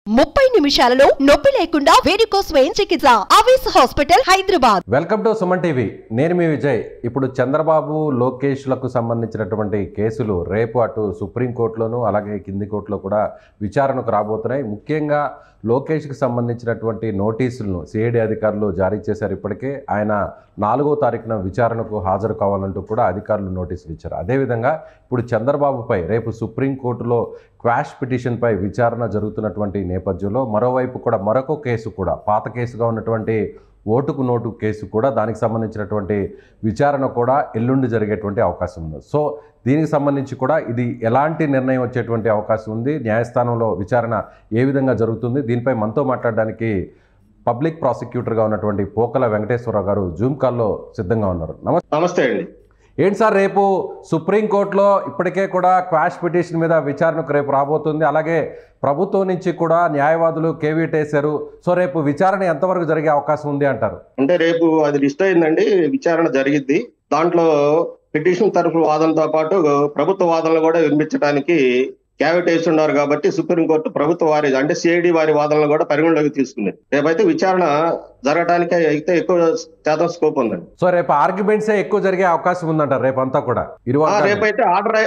30 నిమిషాలలో నొప్పి లేకుండా వేడికోస్ వెయిన్ చికిత్స Avis hospital Hyderabad. Welcome to Suman TV. నేను మీ విజయ్. ఇప్పుడు చంద్రబాబు లోకేష్లకు సంబంధించినటువంటి కేసులు రేపు అటు సుప్రీంకోర్టులోను అలాగే కింది కోర్టులో కూడా విచారణకు రాబోతున్నాయి. ముఖ్యంగా లోకేష్కి సంబంధించినటువంటి నోటీసులను సిఐడి అధికారులు జారీ చేశారు. ఇప్పటికే ఆయన 4వ తారీఖున విచారణకు హాజరు కావాలంటూ కూడా అధికారులు నోటీసులు ఇచ్చారు. అదేవిధంగా ఇప్పుడు చంద్రబాబుపై రేపు సుప్రీంకోర్టులో క్వాష్ పిటిషన్పై విచారణ జరుగుతున్నటువంటి నేపథ్యంలో మరోవైపు కూడా మరొక కేసు కూడా పాత కేసుగా ఉన్నటువంటి ఓటుకు నోటు కేసు కూడా దానికి సంబంధించినటువంటి విచారణ కూడా ఎల్లుండి జరిగేటువంటి అవకాశం ఉంది. సో దీనికి సంబంధించి కూడా ఇది ఎలాంటి నిర్ణయం వచ్చేటువంటి అవకాశం ఉంది, న్యాయస్థానంలో విచారణ ఏ విధంగా జరుగుతుంది, దీనిపై మనతో మాట్లాడడానికి పబ్లిక్ ప్రాసిక్యూటర్గా ఉన్నటువంటి పోకల వెంకటేశ్వరరావు గారు జూమ్ కాల్లో సిద్ధంగా ఉన్నారు. నమస్తే అండి. ఏంటి సార్, రేపు సుప్రీంకోర్టులో ఇప్పటికే కూడా క్వాష్ పిటిషన్ మీద విచారణకు రేపు రాబోతుంది. అలాగే ప్రభుత్వం నుంచి కూడా న్యాయవాదులు కేవీట్ వేశారు. సో రేపు విచారణ ఎంతవరకు జరిగే అవకాశం ఉంది అంటారు? అంటే రేపు అది లిస్ట్ అయిందండి, విచారణ జరిగిద్ది. దాంట్లో పిటిషన్ తరఫు వాదనతో పాటు ప్రభుత్వ వాదనలు కూడా వినిపించడానికి క్యావిట్ వేసి ఉన్నారు కాబట్టి సుప్రీంకోర్టు ప్రభుత్వ వారి అంటే సిఐడి వారి వాదనలు కూడా పరిగణలోకి తీసుకుంది. రేపైతే విచారణ జరగడానికి అయితే ఎక్కువ శాతం స్కోప్ ఉందండి. సో రేపు ఆర్గ్యుమెంట్సే ఎక్కువ జరిగే అవకాశం ఉందంటారు రేపంతా కూడా? రేపైతే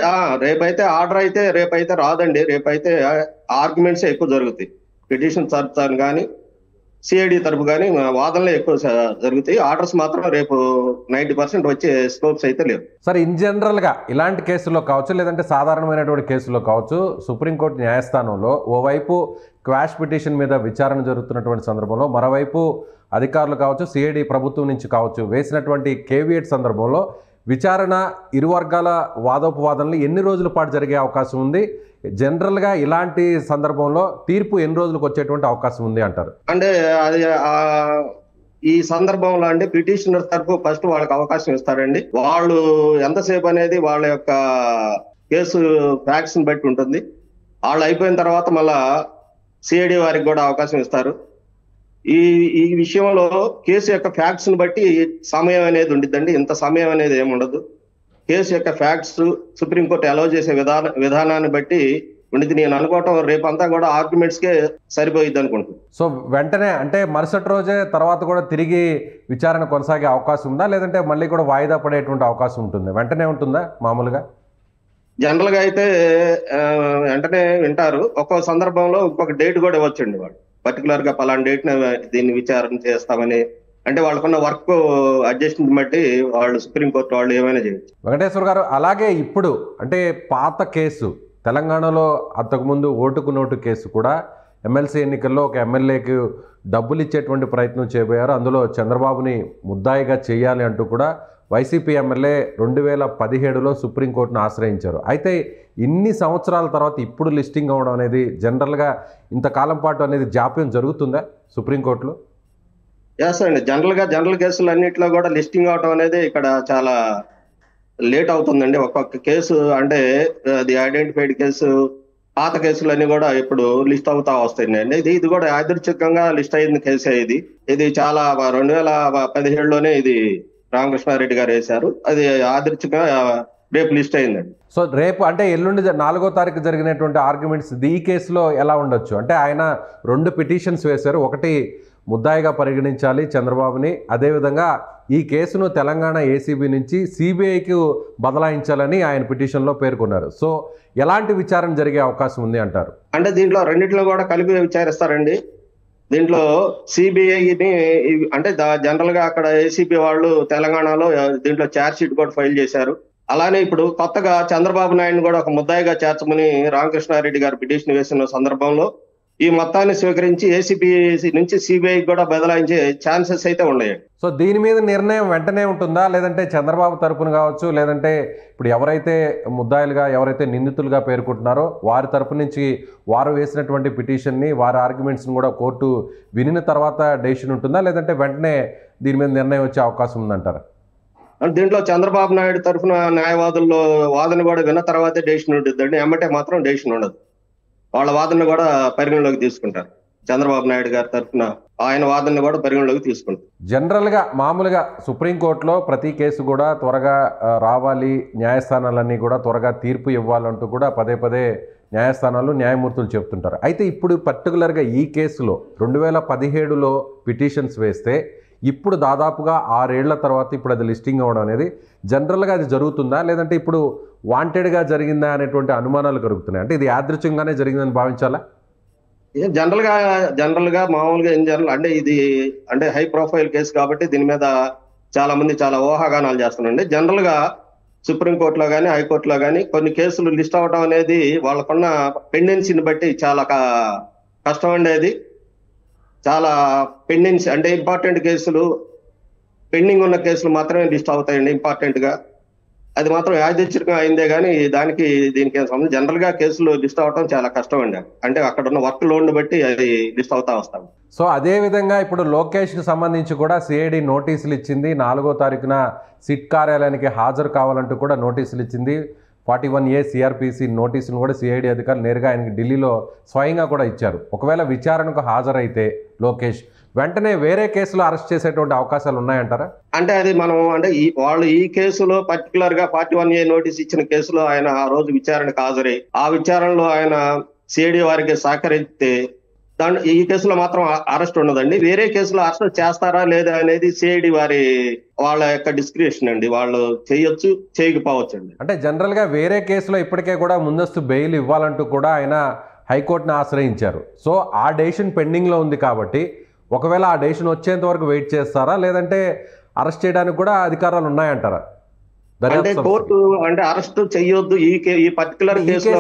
రేపైతే రాదండి. రేపైతే ఆర్గ్యుమెంట్స్ ఎక్కువ జరుగుతాయి. పిటిషన్ తరఫు కానీ సిఐడి తరఫు కానీ వాదనలు ఎక్కువ జరుగుతాయి. ఆర్డర్స్ మాత్రం రేపు 90% వచ్చే స్కోప్స్ అయితే లేవు. సార్, ఇన్ జనరల్గా ఇలాంటి కేసుల్లో కావచ్చు లేదంటే సాధారణమైనటువంటి కేసుల్లో కావచ్చు, సుప్రీంకోర్టు న్యాయస్థానంలో ఓవైపు క్వాష్ పిటిషన్ మీద విచారణ జరుగుతున్నటువంటి సందర్భంలో మరోవైపు అధికారులు కావచ్చు సిఐడి ప్రభుత్వం నుంచి కావచ్చు వేసినటువంటి కేవియట్ సందర్భంలో విచారణ ఇరు వర్గాల వాదోపవాదనలు ఎన్ని రోజుల పాటు జరిగే అవకాశం ఉంది? జనరల్గా ఇలాంటి సందర్భంలో తీర్పు ఎన్ని రోజులకు వచ్చేటువంటి అవకాశం ఉంది అంటారు? అంటే అది ఈ సందర్భంలో అంటే పిటిషనర్ తరఫు ఫస్ట్ వాళ్ళకి అవకాశం ఇస్తారండి. వాళ్ళు ఎంతసేపు అనేది వాళ్ళ యొక్క కేసు ఫ్యాక్ట్స్ ని బట్టి ఉంటుంది. వాళ్ళు అయిపోయిన తర్వాత మళ్ళా సిఐడి వారికి కూడా అవకాశం ఇస్తారు. ఈ విషయంలో కేసు యొక్క ఫ్యాక్ట్స్ ని బట్టి సమయం అనేది ఉండిద్దండి. ఇంత సమయం అనేది ఏముండదు. కేసు యొక్క ఫ్యాక్ట్స్ సుప్రీంకోర్టు అలౌ చేసే విధానాన్ని బట్టి ఉండిద్ది. నేను అనుకోవటం రేపంతా కూడా ఆర్గ్యుమెంట్స్ కే సరిపోయిద్ది అనుకుంటున్నాను. సో వెంటనే అంటే మరుసటి రోజే తర్వాత కూడా తిరిగి విచారణ కొనసాగే అవకాశం ఉందా, లేదంటే మళ్ళీ కూడా వాయిదా పడేటువంటి అవకాశం ఉంటుంది? వెంటనే ఉంటుందా మామూలుగా? జనరల్ గా అయితే వెంటనే వింటారు. ఒక్కొక్క సందర్భంలో ఇంకొక డేట్ కూడా ఇవ్వచ్చండి. వాడు పర్టికులర్ గా పలానా డేట్ దీన్ని విచారణ చేస్తామని, అంటే వాళ్ళకున్న వర్క్ అడ్జస్ట్మెంట్ బట్టి వాళ్ళు సుప్రీంకోర్టు వాళ్ళు ఏమైనా చేయొచ్చు. వెంకటేశ్వర గారు, అలాగే ఇప్పుడు అంటే పాత కేసు తెలంగాణలో అంతకుముందు ఓటుకు నోటు కేసు కూడా ఎమ్మెల్సీ ఎన్నికల్లో ఒక ఎమ్మెల్యేకి డబ్బులు ఇచ్చేటువంటి ప్రయత్నం చేయబోయారు. అందులో చంద్రబాబుని ముద్దాయిగా చేయాలి అంటూ కూడా వైసీపీ ఎమ్మెల్యే 2017లో సుప్రీంకోర్టును ఆశ్రయించారు. అయితే ఇన్ని సంవత్సరాల తర్వాత ఇప్పుడు లిస్టింగ్ అవ్వడం అనేది జనరల్గా ఇంతకాలం పాటు అనేది జాప్యం జరుగుతుందా సుప్రీంకోర్టులో? ఎస్ అండి. జనరల్ కేసులు అన్నింటిలో కూడా లిస్టింగ్ అవటం అనేది ఇక్కడ చాలా లేట్ అవుతుందండి. ఒక్కొక్క కేసు అంటే అది ఐడెంటిఫైడ్ కేసు, పాత కేసులన్నీ కూడా ఇప్పుడు లిస్ట్ అవుతా వస్తాయండి. ఇది కూడా యాదృచ్ఛికంగా లిస్ట్ అయిన కేసే. ఇది చాలా 2017లోనే ఇది రామకృష్ణారెడ్డి గారు వేశారు. అది యాదృచ్ఛికంగా రేపు లిస్ట్ అయిందండి. సో రేపు అంటే ఎల్లుండి 4వ తారీఖు జరిగినటువంటి ఆర్గ్యుమెంట్స్ ఈ కేసులో ఎలా ఉండొచ్చు? అంటే ఆయన 2 పిటిషన్స్ వేశారు. ఒకటి ముద్దాయిగా పరిగణించాలి చంద్రబాబుని, అదేవిధంగా ఈ కేసును తెలంగాణ ఏసీబీ నుంచి సిబిఐకి బదలాయించాలని ఆయన పిటిషన్లో పేర్కొన్నారు. సో ఎలాంటి విచారణ జరిగే అవకాశం ఉంది అంటారు? అంటే దీంట్లో రెండింటిలో కూడా కలిపి విచారిస్తారండి. దీంట్లో సిబిఐని అంటే జనరల్ గా అక్కడ ఏసీబీ వాళ్ళు తెలంగాణలో దీంట్లో ఛార్జ్ షీట్ కూడా ఫైల్ చేశారు. అలానే ఇప్పుడు కొత్తగా చంద్రబాబు నాయుడుని కూడా ఒక ముద్దాయిగా చేర్చమని రామకృష్ణారెడ్డి గారు పిటిషన్ వేసిన సందర్భంలో ఈ మొత్తాన్ని స్వీకరించి ఏసీబీ నుంచి సిబిఐకి కూడా బదలాయించే ఛాన్సెస్ అయితే ఉన్నాయి. సో దీని మీద నిర్ణయం వెంటనే ఉంటుందా, లేదంటే చంద్రబాబు తరపున కావచ్చు, లేదంటే ఇప్పుడు ఎవరైతే ముద్దాయిలుగా ఎవరైతే నిందితులుగా పేర్కొంటున్నారో వారి తరపు నుంచి వారు వేసినటువంటి పిటిషన్ని వారి ఆర్గ్యుమెంట్స్ని కూడా కోర్టు వినిన తర్వాత డెసిషన్ ఉంటుందా, లేదంటే వెంటనే దీని మీద నిర్ణయం వచ్చే అవకాశం ఉందంటారా? దీంట్లో చంద్రబాబు నాయుడు తరఫున న్యాయవాదుల్లో వాదన కూడా విన్న తర్వాతే డెసిషన్ ఉంటుందండి. ఎమ్మటే మాత్రం డెసిషన్ ఉండదు. వాళ్ళ వాదన కూడా పరిగణలోకి తీసుకుంటారు. చంద్రబాబు నాయుడు గారి తరఫున ఆయన వాదనని కూడా పరిగణలోకి తీసుకుంటాం. జనరల్గా మామూలుగా సుప్రీంకోర్టులో ప్రతి కేసు కూడా త్వరగా రావాలి, న్యాయస్థానాలన్నీ కూడా త్వరగా తీర్పు ఇవ్వాలంటూ కూడా పదే పదే న్యాయస్థానాలు న్యాయమూర్తులు చెప్తుంటారు. అయితే ఇప్పుడు పర్టికులర్గా ఈ కేసులో 2017లో పిటిషన్స్ వేస్తే ఇప్పుడు దాదాపుగా 6 ఏళ్ల తర్వాత ఇప్పుడు అది లిస్టింగ్ అవ్వడం అనేది జనరల్గా అది జరుగుతుందా, లేదంటే ఇప్పుడు వాంటెడ్గా జరిగిందా అనేటువంటి అనుమానాలు కలుగుతున్నాయి. అంటే ఇది యాదృచ్ఛికంగానే జరిగిందని భావించాలా? జనరల్ గా మామూలుగా ఇన్ జనరల్ అంటే ఇది అంటే హై ప్రొఫైల్ కేసు కాబట్టి దీని మీద చాలా మంది చాలా ఊహాగానాలు చేస్తున్నారండి. జనరల్ గా సుప్రీంకోర్టులో కానీ హైకోర్టులో కానీ కొన్ని కేసులు లిస్ట్ అవ్వడం అనేది వాళ్ళకున్న పెండెన్సీని బట్టి చాలా కష్టం ఉండేది. చాలా పెండెన్సీ అంటే ఇంపార్టెంట్ కేసులు, పెండింగ్ ఉన్న కేసులు మాత్రమే లిస్ట్ అవుతాయండి ఇంపార్టెంట్ గా. అది మాత్రం యాదృచ్ఛికంగా అయిందే కానీ దీనికి సంబంధించి జనరల్ గా కేసులు లిస్ట్ అవడం చాలా కష్టం అండి. అంటే అక్కడ ఉన్న వర్క్ లోడ్ బట్టి అది లిస్ట్ అవుతా వస్తాం. సో అదే విధంగా ఇప్పుడు లోకేష్కి సంబంధించి కూడా సిఐడి నోటీసులు ఇచ్చింది. 4వ తారీఖున సిట్ కార్యాలయానికి హాజరు కావాలంటూ కూడా నోటీసులు ఇచ్చింది. 41A సిఆర్పిసి నోటీసులు కూడా సిఐడి అధికారులు నేరుగా ఆయనకి ఢిల్లీలో స్వయంగా కూడా ఇచ్చారు. ఒకవేళ విచారణకు హాజరైతే లోకేష్ వెంటనే వేరే కేసులో అరెస్ట్ చేసేటువంటి అవకాశాలు ఉన్నాయంటారా? అంటే అది మనం అంటే వాళ్ళు ఈ కేసులో పర్టికులర్ గా 41A నోటీస్ ఇచ్చిన కేసులో ఆయన ఆ రోజు విచారణకు హాజరై ఆ విచారణలో ఆయన సిఐడి వారికి సహకరిస్తే ఈ కేసులో మాత్రం అరెస్ట్ ఉండదండి. వేరే కేసులో అరెస్ట్ చేస్తారా లేదా అనేది సిఐడి వాళ్ళ యొక్క డిస్క్రిప్షన్ అండి. వాళ్ళు చేయొచ్చు, చేయకపోవచ్చు అండి. అంటే జనరల్ గా వేరే కేసులో ఇప్పటికే కూడా ముందస్తు బెయిల్ ఇవ్వాలంటూ కూడా ఆయన హైకోర్టును ఆశ్రయించారు. సో ఆ డెసిషన్ పెండింగ్ లో ఉంది కాబట్టి ఒకవేళ ఆ డెసిషన్ వచ్చేంత వరకు వెయిట్ చేస్తారా, లేదంటే అరెస్ట్ చేయడానికి కూడా అధికారాలు ఉన్నాయంటారా? అంటే కోర్టు అంటే అరెస్ట్ చెయ్యొద్దు ఈ పర్టికులర్ కేసు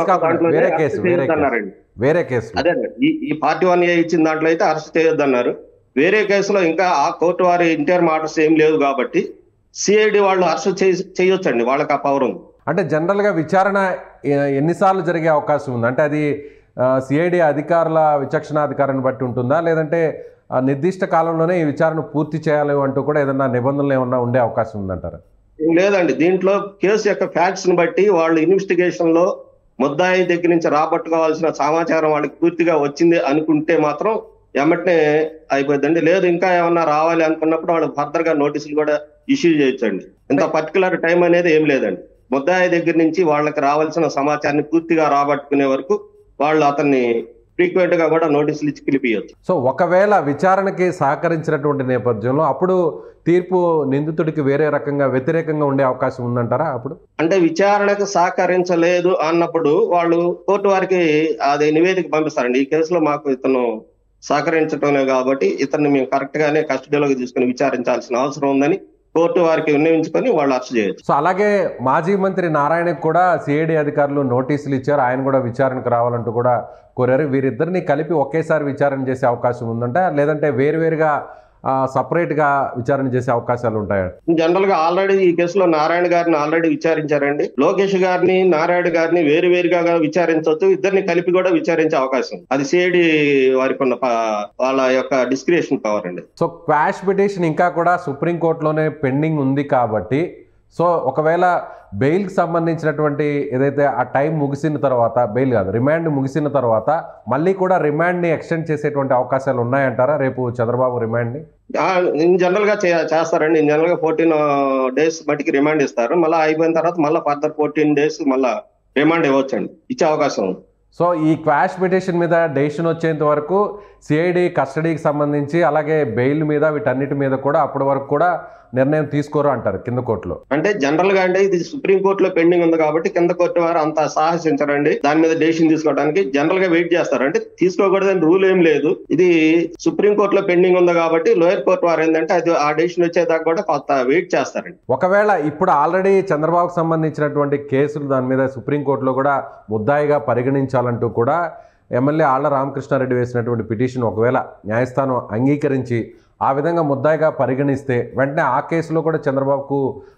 వేరే కేసు అదే ఈ 41A ఇచ్చిన దాంట్లో అయితే అరెస్ట్ చేయొద్దు అన్నారు. వేరే కేసులో ఇంకా ఆ కోర్టు వారి ఇంటర్మ్ ఆర్డర్స్ ఏం లేవు కాబట్టి సిఐడి వాళ్ళు అరెస్ట్ చేయొచ్చండి. వాళ్ళకి ఆ పవర్ ఉంది. అంటే జనరల్ గా విచారణ ఎన్నిసార్లు జరిగే అవకాశం ఉంది? అంటే అది సిఐడి అధికారుల విచక్షణాధికారాన్ని బట్టి ఉంటుందా, లేదంటే నిర్దిష్ట కాలంలోనే ఈ విచారణ పూర్తి చేయాలి అంటూ కూడా ఏదన్నా నిబంధనలు ఏమన్నా ఉండే అవకాశం ఉందంటారా? లేదండి, దీంట్లో కేసు యొక్క ఫ్యాక్ట్స్ ని బట్టి వాళ్ళు ఇన్వెస్టిగేషన్ లో ముద్దాయి దగ్గర నుంచి రాబట్టుకోవాల్సిన సమాచారం వాళ్ళకి పూర్తిగా వచ్చింది అనుకుంటే మాత్రం ఎమ్మటనే అయిపోద్దండి. లేదు ఇంకా ఏమన్నా రావాలి అనుకున్నప్పుడు వాళ్ళు ఫర్దర్ గా నోటీసులు కూడా ఇష్యూ చేయొచ్చండి. ఇంత పర్టికులర్ టైం అనేది ఏం లేదండి. ముద్దాయి దగ్గర నుంచి వాళ్ళకి రావాల్సిన సమాచారాన్ని పూర్తిగా రాబట్టుకునే వరకు వాళ్ళు అతన్ని ఫ్రీక్వెంట్ గా కూడా నోటీసులు ఇచ్చి పిలిపియొచ్చు. సో ఒకవేళ విచారణకి సహకరించినటువంటి నేపథ్యంలో అప్పుడు తీర్పు నిందితుడికి వేరే రకంగా వ్యతిరేకంగా ఉండే అవకాశం ఉందంటారా? అప్పుడు అంటే విచారణకు సహకరించలేదు అన్నప్పుడు వాళ్ళు కోర్టు వారికి అది నివేదిక పంపిస్తారండి. ఈ కేసులో మాకు ఇతను సహకరించటమే కాబట్టి ఇతన్ని మేము కరెక్ట్ గానే కస్టడీలోకి తీసుకుని విచారించాల్సిన అవసరం ఉందని కోర్టు వారికి విన్నవించుకొని వాళ్ళు అరెస్ట్ చేయొచ్చు. సో అలాగే మాజీ మంత్రి నారాయణకి కూడా సిఐడి అధికారులు నోటీసులు ఇచ్చారు. ఆయన కూడా విచారణకు రావాలంటూ కూడా కోరారు. వీరిద్దరిని కలిపి ఒకేసారి విచారణ చేసే అవకాశం ఉందంట, లేదంటే వేరువేరుగా సపరేట్ గా విచారణ చేసే అవకాశాలు ఉంటాయా? జనరల్ గా ఆల్రెడీ ఈ కేసులో నారాయణ గారిని ఆల్రెడీ విచారించారండి. లోకేష్ గారిని నారాయణ గారిని వేరువేరుగా విచారించవచ్చు. ఇద్దరిని కలిపి కూడా విచారించే అవకాశం అది సిఐడి వారికి ఉన్న వాళ్ళ యొక్క డిస్క్రిప్షన్ పవర్ అండి. సో క్వాష్ పిటిషన్ ఇంకా కూడా సుప్రీంకోర్టులోనే పెండింగ్ ఉంది కాబట్టి సో ఒకవేళ బెయిల్కి సంబంధించినటువంటి ఏదైతే ఆ టైం ముగిసిన తర్వాత, బెయిల్ కాదు రిమాండ్ ముగిసిన తర్వాత మళ్ళీ కూడా రిమాండ్ని ఎక్స్టెండ్ చేసేటువంటి అవకాశాలు ఉన్నాయంటారా రేపు చంద్రబాబు రిమాండ్ని? జనరల్ గా చేస్తారండి. జనరల్ గా 14 days మట్టికి రిమాండ్ ఇస్తారు. మళ్ళీ అయిపోయిన తర్వాత మళ్ళీ ఫర్దర్ 14 days మళ్ళీ రిమాండ్ ఇవ్వచ్చండి, ఇచ్చే అవకాశం ఉంది. సో ఈ క్వాష్ పిటిషన్ మీద డెసిషన్ వచ్చేంత వరకు సిఐడి కస్టడీకి సంబంధించి అలాగే బెయిల్ మీద వీటన్నిటి మీద కూడా అప్పటి వరకు కూడా నిర్ణయం తీసుకోరు అంటారు కింద కోర్టులో. అంటే జనరల్ గా అంటే ఇది సుప్రీం కోర్టులో పెండింగ్ ఉంది కాబట్టి కింద కోర్టు వారు అంత సాహసించరండి దాని మీద డెసిషన్ తీసుకోవడానికి. జనరల్ గా వెయిట్ చేస్తారు. అంటే తీసుకోకూడదని రూల్ ఏం లేదు. ఇది సుప్రీం కోర్టులో పెండింగ్ ఉంది కాబట్టి లోయర్ కోర్టు వారు ఏంటంటే అది ఆ డెసిషన్ వచ్చేదాకా కూడా కొంత వెయిట్ చేస్తారండి. ఒకవేళ ఇప్పుడు ఆల్రెడీ చంద్రబాబుకు సంబంధించినటువంటి కేసులు దాని మీద సుప్రీంకోర్టులో కూడా ముద్దాయిగా పరిగణించాలంటూ కూడా ఎమ్మెల్యే ఆళ్ల రామకృష్ణారెడ్డి వేసినటువంటి పిటిషన్ ఒకవేళ న్యాయస్థానం అంగీకరించి ఆ విధంగా ముద్దాయిగా పరిగణిస్తే వెంటనే ఆ కేసులో కూడా చంద్రబాబుకు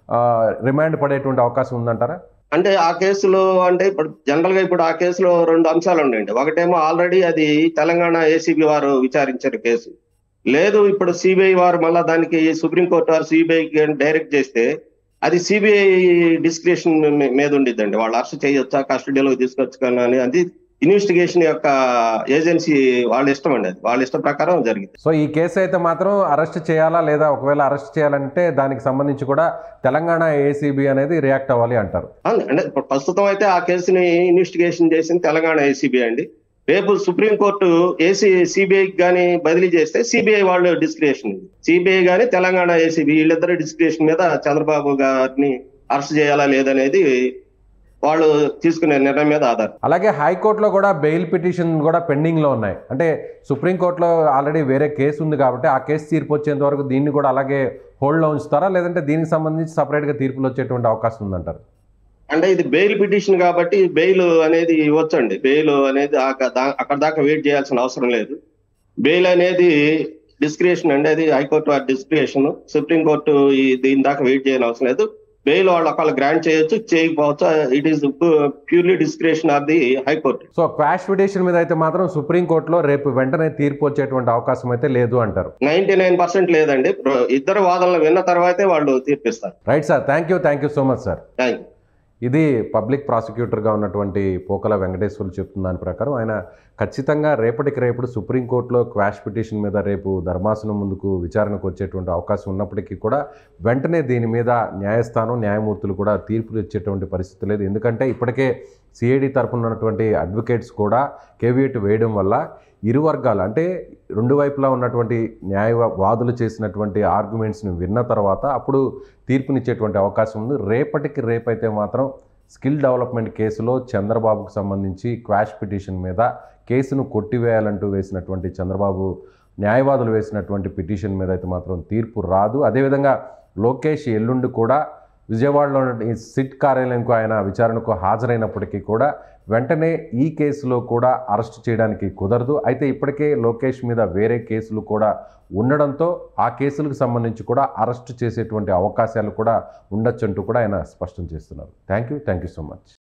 రిమాండ్ పడేటువంటి అవకాశం ఉందంటారా? అంటే ఆ కేసులో అంటే ఇప్పుడు జనరల్ గా ఇప్పుడు ఆ కేసులో 2 అంశాలు ఉన్నాయండి. ఒకటేమో ఆల్రెడీ అది తెలంగాణ ఏసీబీ వారు విచారించిన కేసు. లేదు ఇప్పుడు సిబిఐ వారు మళ్ళా దానికి సుప్రీంకోర్టు వారు సిబిఐకి డైరెక్ట్ చేస్తే అది సిబిఐ డిస్క్రిప్షన్ మీద ఉండిద్దండి. వాళ్ళు అరెస్ట్ చేయొచ్చా, కస్టడీలోకి తీసుకొచ్చు అని అది ఇన్వెస్టిగేషన్ యొక్క ఏజెన్సీ వాళ్ళ ఇష్టం అండి, అది వాళ్ళ ఇష్టం ప్రకారం జరిగింది. సో ఈ కేసు అయితే మాత్రం అరెస్ట్ చేయాలా లేదా, ఒకవేళ అరెస్ట్ చేయాలంటే దానికి సంబంధించి కూడా తెలంగాణ ఏసీబీ అనేది రియాక్ట్ అవ్వాలి అంటారు. అంటే ఇప్పుడు ప్రస్తుతం అయితే ఆ కేసుని ఇన్వెస్టిగేషన్ చేసింది తెలంగాణ ఏసీబీ అండి. రేపు సుప్రీంకోర్టు సిబిఐకి కానీ బదిలీ చేస్తే సిబిఐ వాళ్ళు డిస్క్రియేషన్, సిబిఐ కానీ తెలంగాణ ఏసీబీ వీళ్ళిద్దరు డిస్క్రియేషన్ మీద చంద్రబాబు గారిని అరెస్ట్ చేయాలా లేదనేది వాళ్ళు తీసుకునే నిర్ణయం మీద ఆధారం. అలాగే హైకోర్టులో కూడా బెయిల్ పిటిషన్ కూడా పెండింగ్లో ఉన్నాయి. అంటే సుప్రీంకోర్టులో ఆల్రెడీ వేరే కేసు ఉంది కాబట్టి ఆ కేసు తీర్పు వచ్చేంత వరకు దీన్ని కూడా అలాగే హోల్డ్లో ఉంచుతారా, లేదంటే దీనికి సంబంధించి సపరేట్గా తీర్పులు వచ్చేటువంటి అవకాశం ఉందంటారు? అంటే ఇది బెయిల్ పిటిషన్ కాబట్టి బెయిల్ అనేది ఇవ్వచ్చండి. బెయిల్ అనేది అక్కడ దాకా వెయిట్ చేయాల్సిన అవసరం లేదు. బెయిల్ అనేది డిస్క్రియేషన్ అండి, అది హైకోర్టు డిస్క్రియేషన్. సుప్రీంకోర్టు దీని దాకా వెయిట్ చేయని అవసరం లేదు. బెయిల్ వాళ్ళు ఒకళ్ళు గ్రాంట్ చేయొచ్చు, చేయకపోవచ్చు. It is purely discretion of the high court. So quash petition మీద అయితే మాత్రం సుప్రీంకోర్టులో రేపు వెంటనే తీర్పు వచ్చేటువంటి అవకాశం అయితే లేదు అంటారు. 99% లేదండి. ఇద్దరు వాదనలు విన్న తర్వాతే వాళ్ళు తీర్పిస్తారు. Right sir, thank you so much sir. Thank you. ఇది పబ్లిక్ ప్రాసిక్యూటర్గా ఉన్నటువంటి పోకల వెంకటేశ్వర్లు చెప్తున్న దాని ప్రకారం ఆయన ఖచ్చితంగా రేపటికి సుప్రీంకోర్టులో క్వాష్ పిటిషన్ మీద రేపు ధర్మాసనం ముందుకు విచారణకు వచ్చేటువంటి అవకాశం ఉన్నప్పటికీ కూడా వెంటనే దీని మీద న్యాయస్థానం న్యాయమూర్తులు కూడా తీర్పులు ఇచ్చేటువంటి పరిస్థితి లేదు. ఎందుకంటే ఇప్పటికే సిఐడి తరపున ఉన్నటువంటి అడ్వకేట్స్ కూడా కేవియేట్ వేయడం వల్ల ఇరు వర్గాలు అంటే రెండు వైపులా ఉన్నటువంటి న్యాయవాదులు చేసినటువంటి ఆర్గ్యుమెంట్స్ని విన్న తర్వాత అప్పుడు తీర్పునిచ్చేటువంటి అవకాశం ఉంది. రేపైతే మాత్రం స్కిల్ డెవలప్మెంట్ కేసులో చంద్రబాబుకు సంబంధించి క్వాష్ పిటిషన్ మీద కేసును కొట్టివేయాలంటూ వేసినటువంటి చంద్రబాబు న్యాయవాదులు వేసినటువంటి పిటిషన్ మీద అయితే మాత్రం తీర్పు రాదు. అదేవిధంగా లోకేష్ ఎల్లుండి కూడా విజయవాడలో సిట్ కార్యాలయంకు ఆయన విచారణకు హాజరైనప్పటికీ కూడా వెంటనే ఈ కేసులో కూడా అరెస్ట్ చేయడానికి కుదరదు. అయితే ఇప్పటికే లోకేష్ మీద వేరే కేసులు కూడా ఉండడంతో ఆ కేసులకు సంబంధించి కూడా అరెస్ట్ చేసేటువంటి అవకాశాలు కూడా ఉండొచ్చంటూ కూడా ఆయన స్పష్టం చేస్తున్నారు. Thank you so much.